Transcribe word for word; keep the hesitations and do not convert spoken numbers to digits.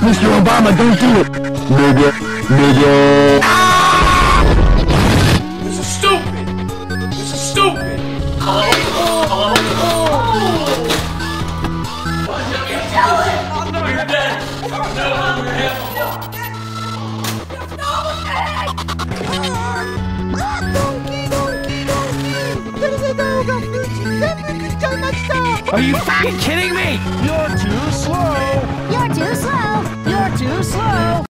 Mister Obama, don't do it! Nigga, nigga. Ah! This is stupid! This is stupid! Oh, oh, oh. What are you doing? No, you're dead! No, you're dead! Are you fucking kidding me? You're too slow! You're too slow! You're too slow!